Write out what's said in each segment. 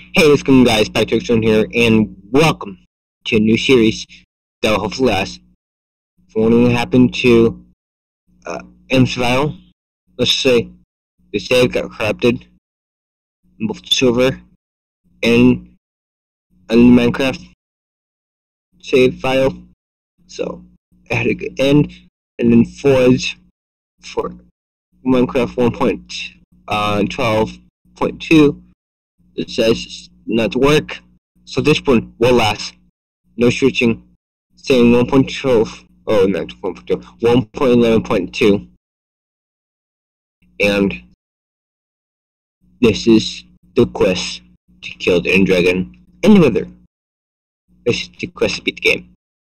Hey, what's going on, guys? Patrick Stone here, and welcome to a new series that will hopefully last. For what happened to M-File, let's say the save got corrupted in both the server and the Minecraft save file. So it had to end, and then Forge for Minecraft 1.12.2 it says not to work. So this one will last. No switching. Saying 1.12. Oh, not 1.12. 1.11.2. And this is the quest to kill the End Dragon and the Wither. This is the quest to beat the game.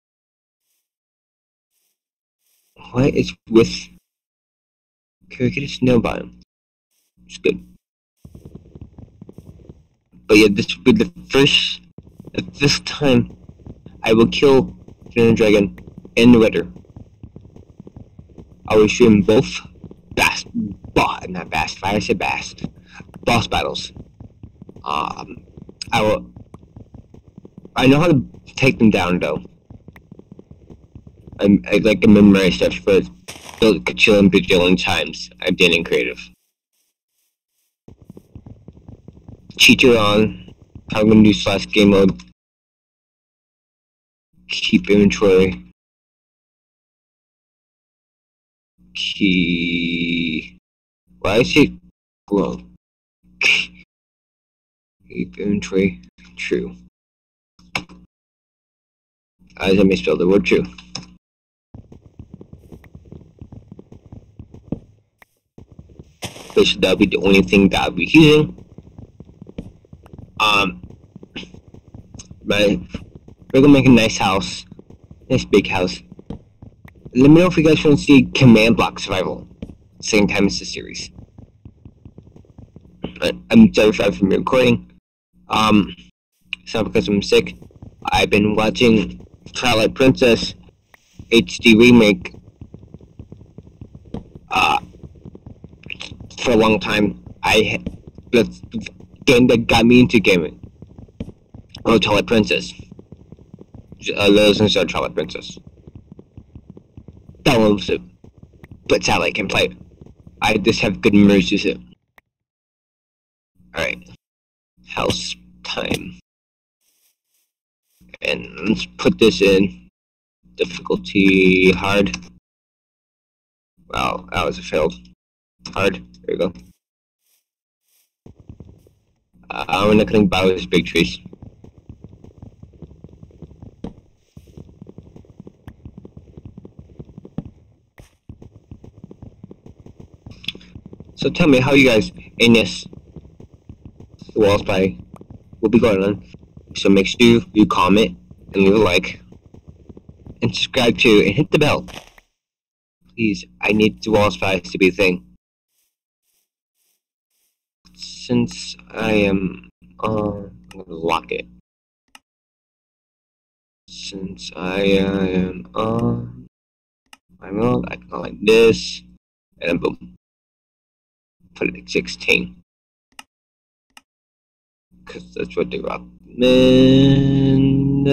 What is with Cricket Snow Biome? It's good. But yeah, this will be the first. At this time, I will kill the End Dragon and the Wither. I will stream both boss battles. I know how to take them down though. I like to memorize stuff for build Kachil and bajillion times I've done in creative. Cheater on. I'm gonna do / game mode. Keep inventory. Why is it glow? Keep inventory true. As I misspelled the word true. Which that'll be the only thing that I'll be using. We're gonna make a nice house. Nice big house. Let me know if you guys want to see command block survival. Same time as the series. I'm sorry for me recording. It's not because I'm sick. I've been watching Twilight Princess HD remake for a long time. That's the game that got me into gaming. Oh, Twilight Princess. Legends of Twilight Princess. Downloads it, but sadly I can't play it. I just have good memories with it. Alright. House time. And let's put this in difficulty hard. Wow, that was a failed. Hard. There you go. We're not gonna buy these big trees. So tell me how you guys in this Wall Spy will be going on. So make sure you comment and leave a like and subscribe to and hit the bell. Please, I need the Wall Spies to be a thing. Since I am I'm gonna lock it. Since I am on my mode, I can go like this and then boom. Put it at 16. Because that's what they recommend.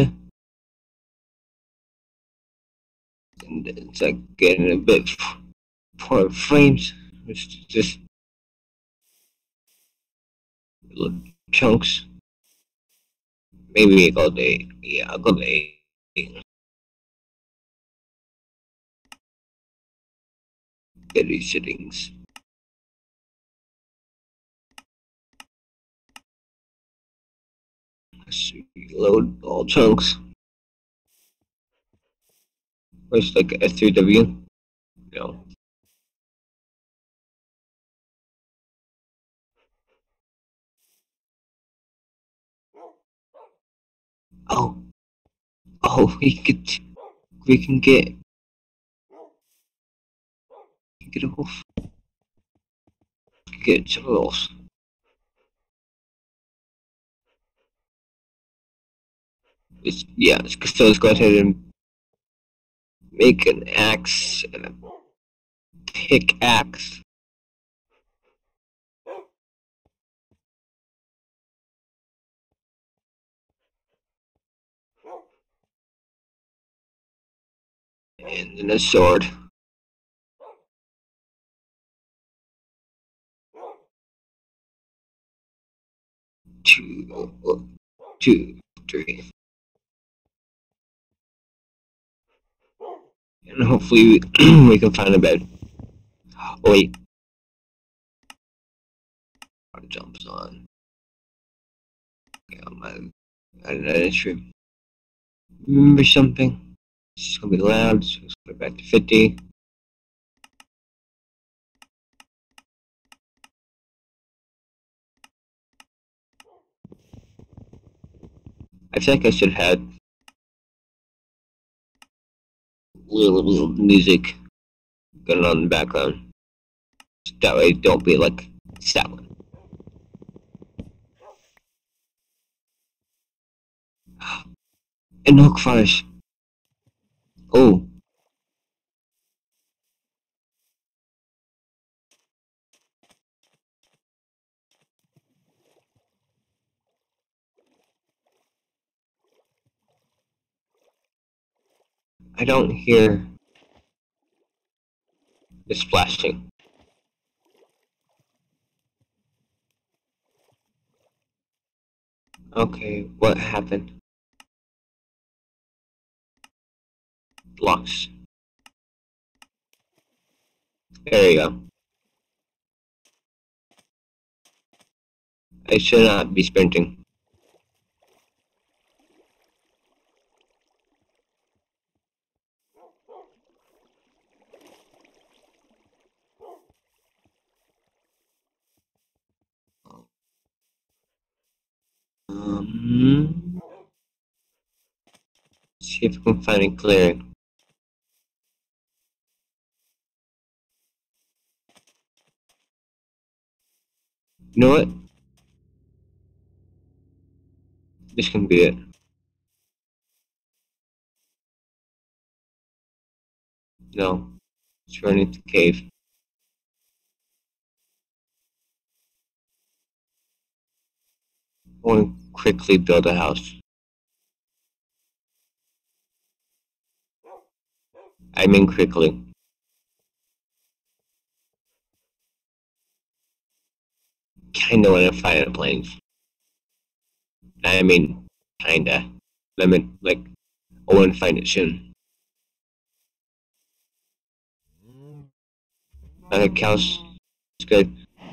And it's like getting a bit poor frames. It's just little chunks. Maybe I'll go to 8. Yeah, I'll go to 8. Get these settings. Load all chunks. Where's like S3W? No. Oh, we can get a wolf. Get some wolves. So let's go ahead and make an axe and a pickaxe. And then a sword. Two, three. And hopefully we can find a bed. Oh, wait. Jumps on. Okay, I didn't stream. Remember something? It's gonna be loud, so let's go back to 50. I think I should have had little music going on in the background. So that way don't be like silent. And hook fires. Oh, I don't hear the splashing. Okay, what happened? Blocks. There you go. I should not be sprinting. See if I can find a clearing. You know what? This can be it. No. Let's run into the cave. I want to quickly build a house. I mean quickly. Kinda want to find a planes. I mean, kinda. I mean, like, I want to find it soon. The cows. It's good.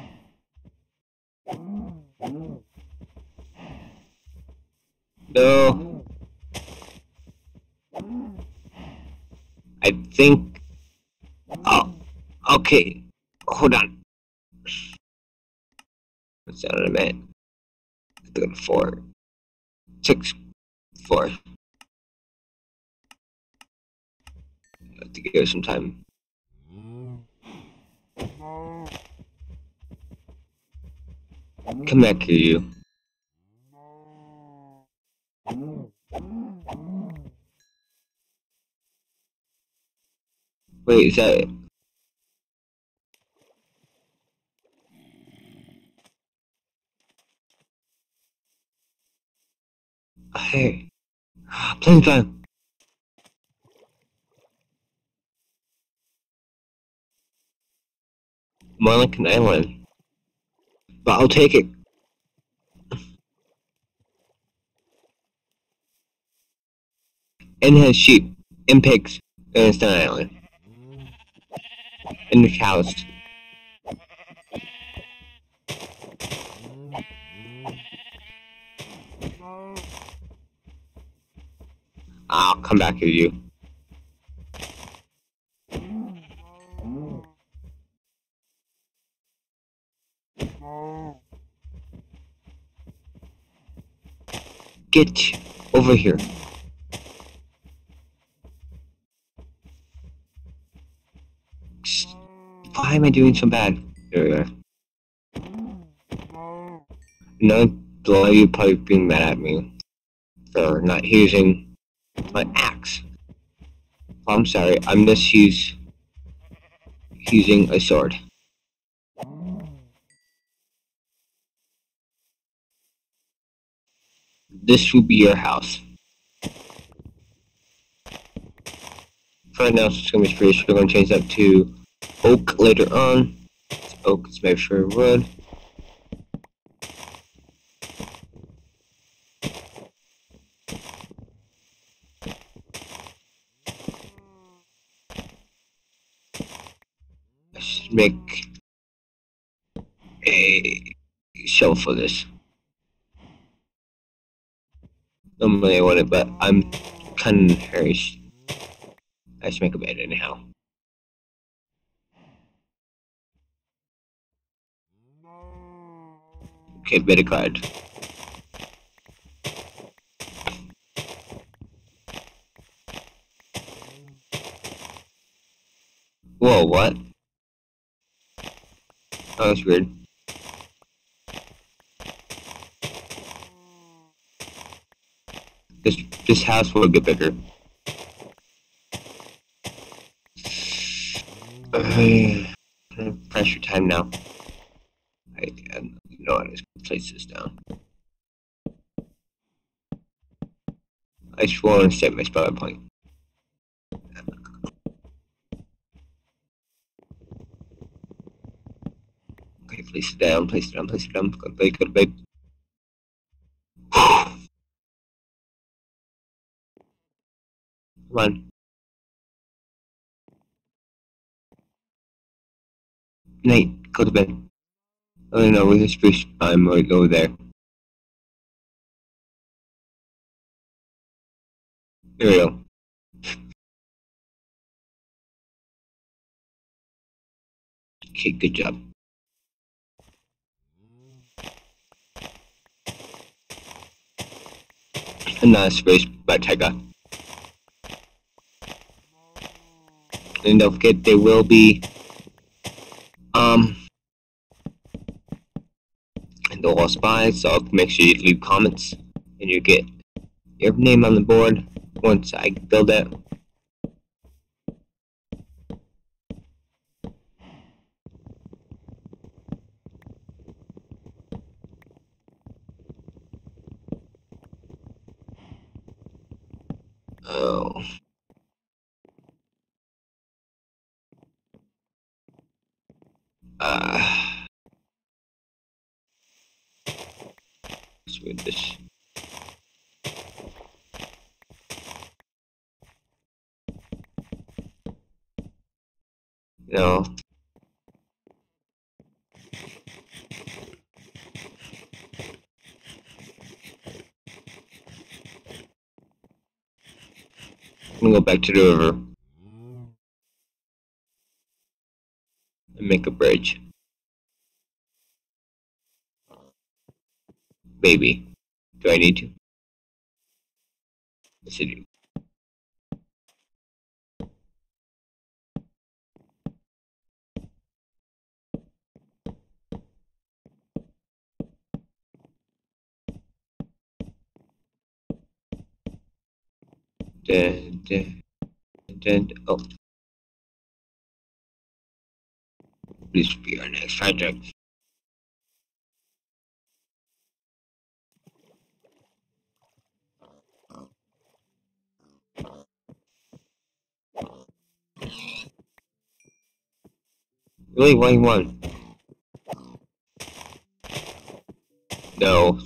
No. I think. Oh, okay. Hold on. What's that on a minute? 4, 6, 4. I have to give it some time. Come back here, you. Wait, is that it? Hey. Plane time. More like an island. But I'll take it. And has sheep. And pigs. And it's an island. And the cows. I'll come back to you. Get over here. Why am I doing so bad? There we are. No, a lot of you probably being mad at me for not using my axe. I'm sorry, I'm just using a sword. This will be your house. For right now, it's just gonna be spruce. We're gonna change that to oak later on. It's oak, it's made for wood. I should make a shelf for this. Normally I wouldn't, but I'm kind of hurried. I should make a bed anyhow. Okay, better card. Whoa, what? Oh, that's weird. This house will get bigger. Pressure time now. I know how to place this down. I just want to set my spot point. Okay, place it down, place it down, place it down. Go to bed. Come on. Nate, go to bed. Oh no, with the spruce, I'm right over there. Here we go. Okay, good job. And now space by Tiger. And don't forget there will be in the Lost Spies, so make sure you leave comments and you get your name on the board once I build it. Oh. What's with this? No. I'm gonna go back to the river and make a bridge. Maybe. Do I need to? Yes, I do. Oh. This will be our next project. Really, what do you want? No.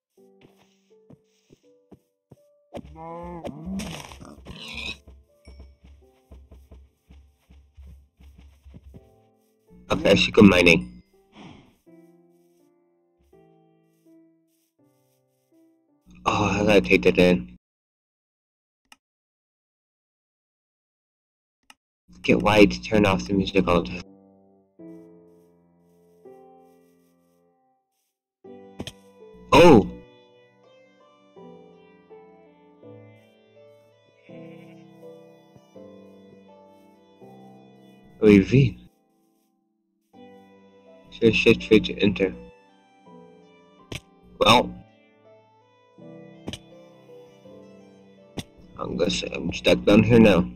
Okay, I should go mining. Oh, I gotta take that in. Get White to turn off the music all the time. Oh! V. So shift for to enter. Well, I'm stuck down here now.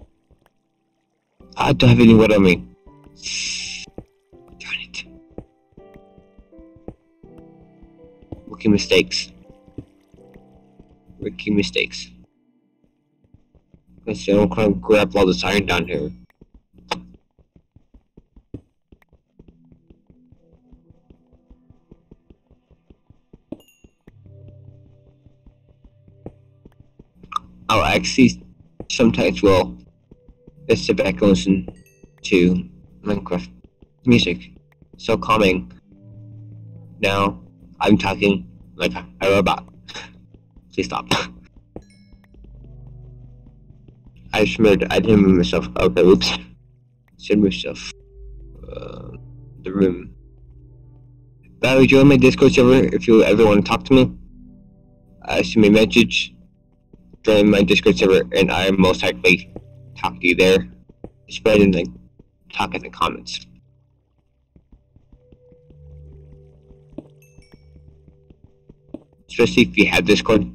I don't have any wood on me. Darn it. Rookie mistakes. Rookie mistakes. Because they don't kind of grab all this iron down here. I'll actually sometimes will just sit back and listen to Minecraft music. So calming. Now I'm talking like a robot. Please stop. I didn't move myself. Okay, oops. Should move myself. The room. By the way, join my Discord server if you ever want to talk to me. Send me a message. Join my Discord server, and I most likely talk to you there. It's better than like talk in the comments. Especially if you have Discord.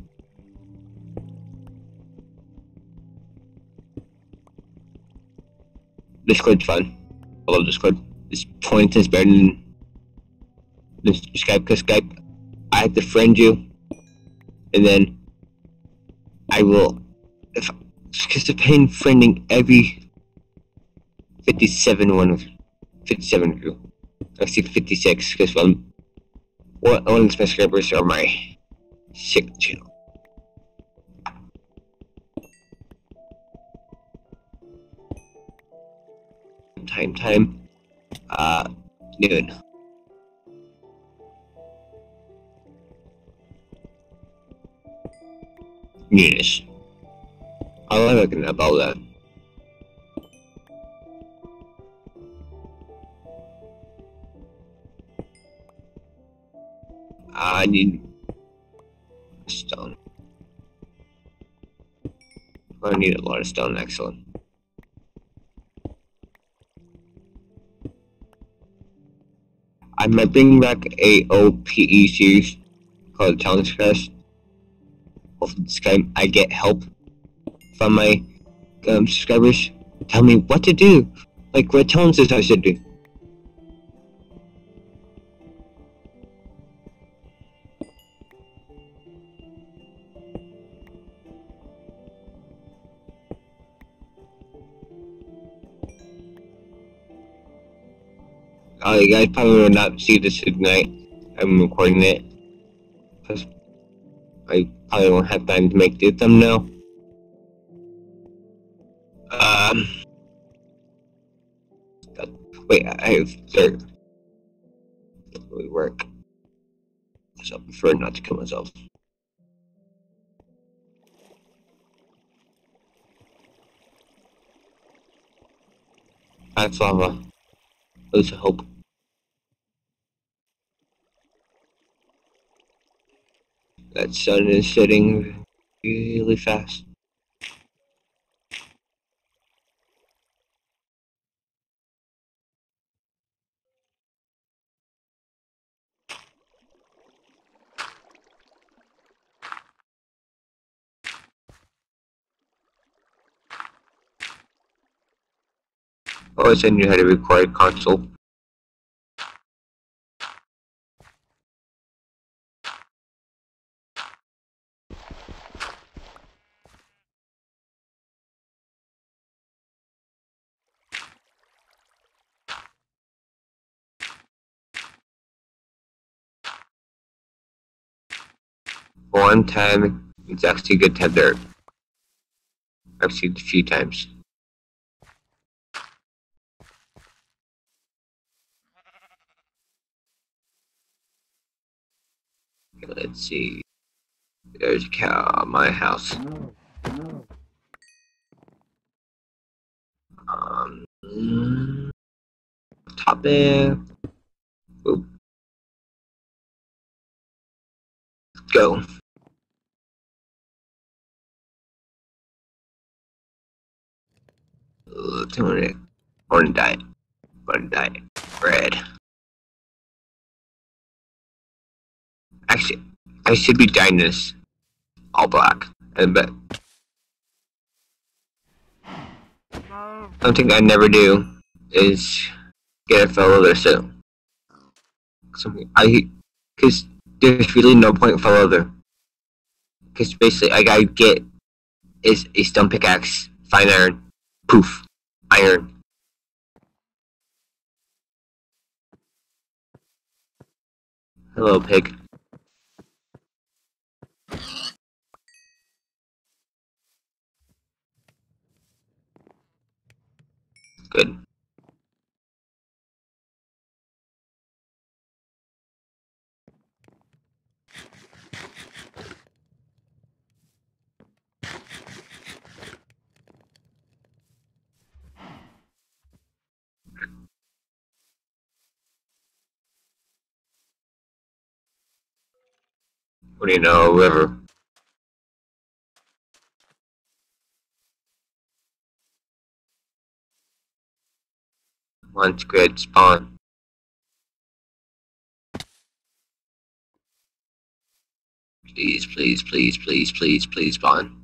Discord's fun. I love Discord. This point is better than Skype, because Skype, I have to friend you, and then I will, because they're paying friending every 57 of you. Actually 56, because one of the subscribers are my sick channel. Time, noon. Newness. I reckon about that. I need stone. I need a lot of stone, excellent. I might bring back a OPE series called Challenge Quest. Hopefully this time I get help from my subscribers. Tell me what to do, like what challenges I should do. You guys probably will not see this tonight. I'm recording it because I probably won't have time to make the thumbnail. Wait, I have third. Doesn't really work. So I prefer not to kill myself. That's lava. There's a hope. That sun is setting really fast. Always I knew how to record console. One time, it's actually good to have dirt. I've seen it a few times. Okay, let's see. There's a cow at my house. Top there. Oop. Let's go. Corn diet. Bread. Actually, I should be dyeing this all black. And but something I never do is get a fellow leather suit. Because there's really no point for leather. Because basically, I gotta get is a stone pickaxe Fine iron. Poof. Iron. Hello, pig. Good. What do you know, a river? Once grid spawn. Please, please, please, please, please, please spawn.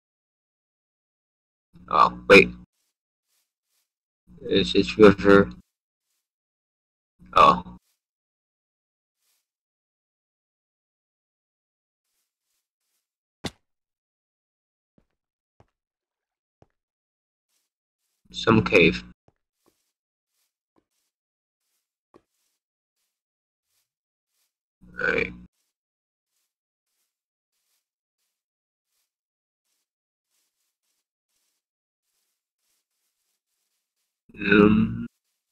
Oh, wait. Is this river? Oh. Some cave. Alright. Um,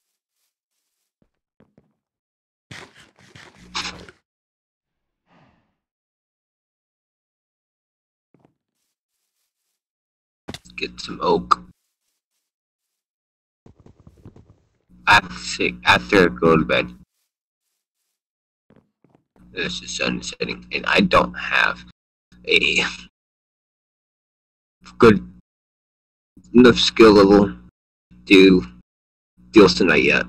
get some oak. After I go to bed. There's the sun setting, and I don't have a good enough skill level to deal tonight yet.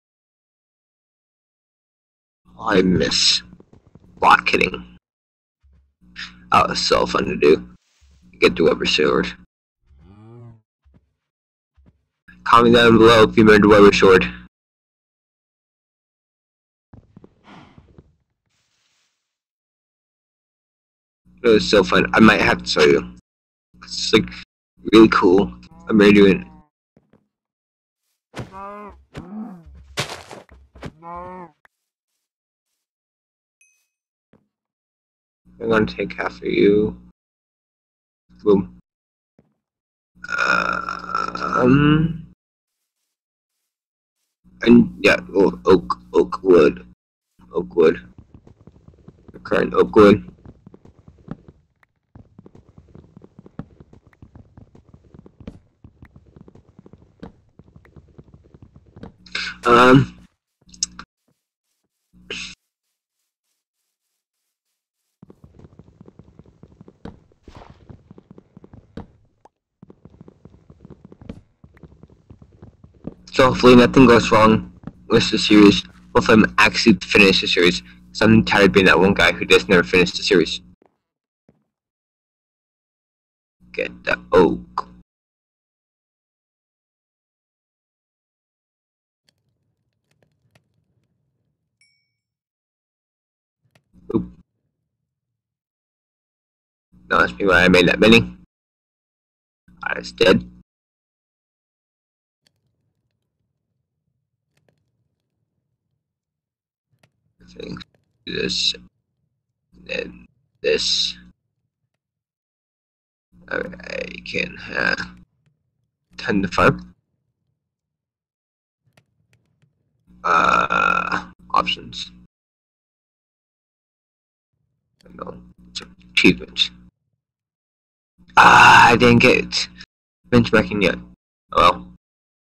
I miss block hitting. Oh, it's so fun to do. Get the Weber sword. Comment down below if you remember the Weber sword. It was so fun. I might have to show you. It's like really cool. I'm ready to do it. I'm gonna take half of you. Boom. And yeah, oak wood. Current oak wood. So hopefully nothing goes wrong with the series. Hopefully I'm actually finish the series. So I'm tired of being that one guy who just never finished the series. Get the oak. Oop. Don't ask me why I made that many. I was dead. I think this, then this. I can have 10 to 5. Options. No, achievements. I didn't get it. Benchmarking yet. Oh well.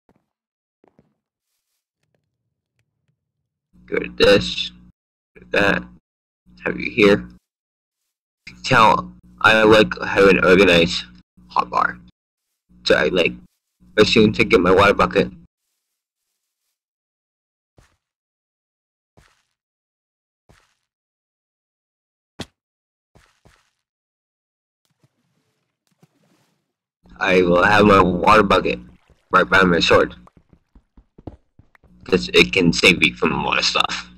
Go to this. Go to that. Have you here. Tell I like having an organized hotbar. So I like as soon to get my water bucket. I will have my water bucket right by my sword. Because it can save me from a lot of stuff.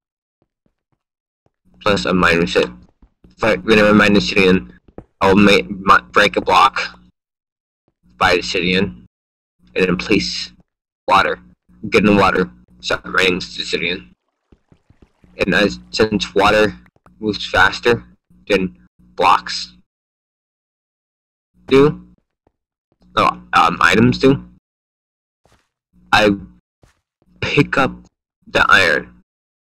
Plus a miner set. Whenever a miner sitting in, I'll break a block. by the obsidian, and then place water. Get in the water, start raining obsidian. And since water moves faster than blocks do, items do, I pick up the iron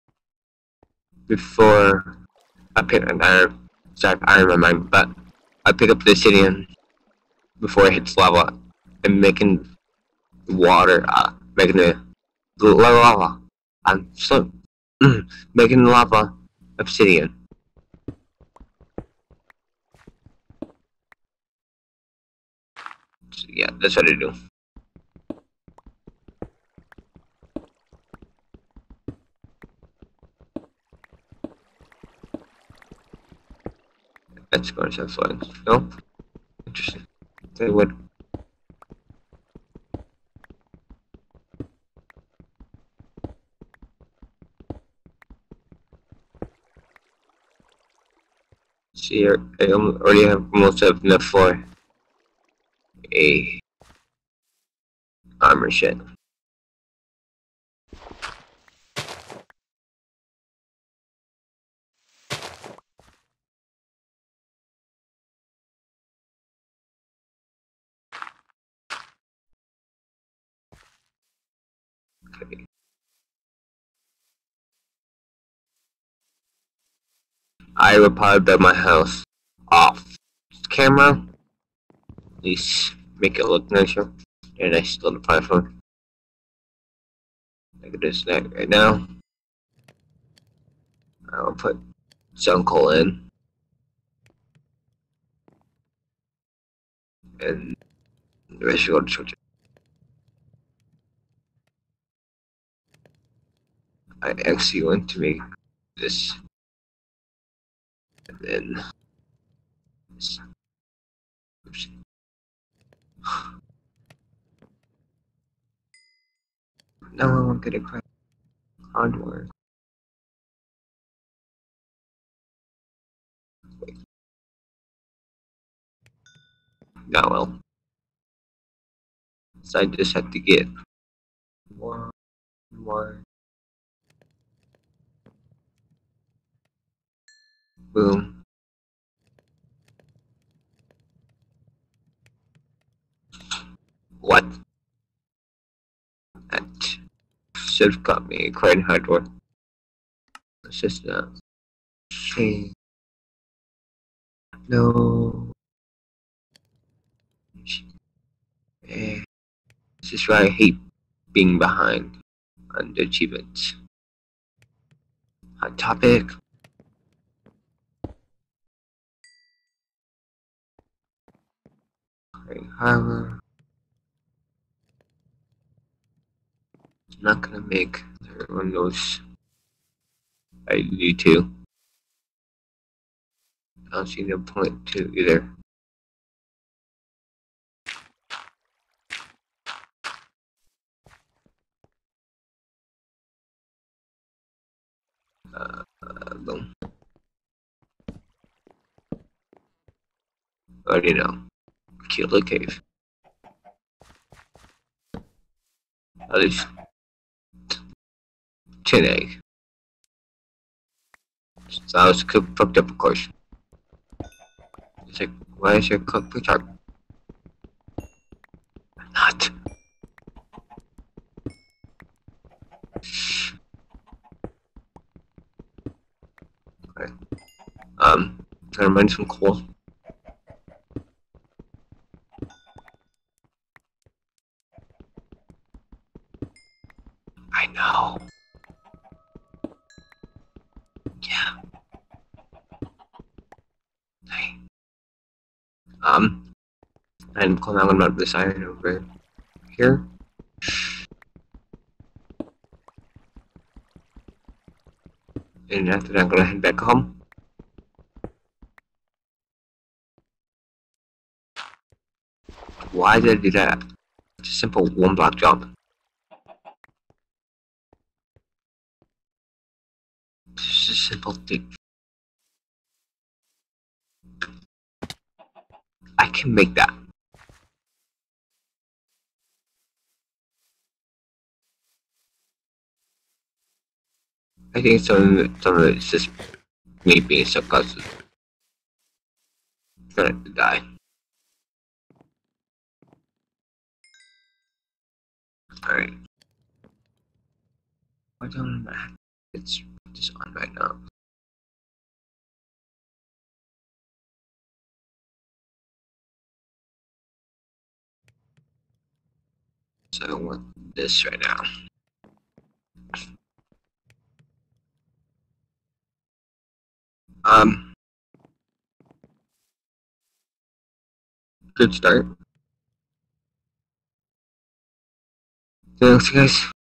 before I pick an iron. Sorry, iron in my mind, but I pick up the obsidian before it hits lava and making water, making the lava. I'm slow. Making the lava obsidian. So yeah, that's what I do. That's going to have fun. No? Interesting. They would. See here, I already have most of enough for a armor set. Okay. I will probably build my house off camera. At least make it look nicer. And I still the platform. Like this right now. I'll put some coal in. And the rest will go to church. I actually want to make this. And then this. Oops. Now I won't get a crack. Hardware. Wait. Now well. So I just have to get one more. Boom. What? That should have got me quite hardware. It's just not. Okay. No. This is why I hate being behind on the achievements. Hot topic. Harbor. I'm not gonna make everyone knows I need to. I don't see no point to either. Boom. Already know. Kill the cave. At least 10 egg. So I was fucked up, of course. It's like, why is your cook sharp? Not. Okay. Gonna mine some coal. I know. Yeah. Hey. I'm gonna mount this iron over here. And after that, I'm gonna head back home. Why did I do that? It's a simple one block jump. It's a simple thing. I can make that. I think some of it's just me being so close to trying to die. Alright. Why don't I have it's just on right now? So I want this right now. Good start. Thanks, guys.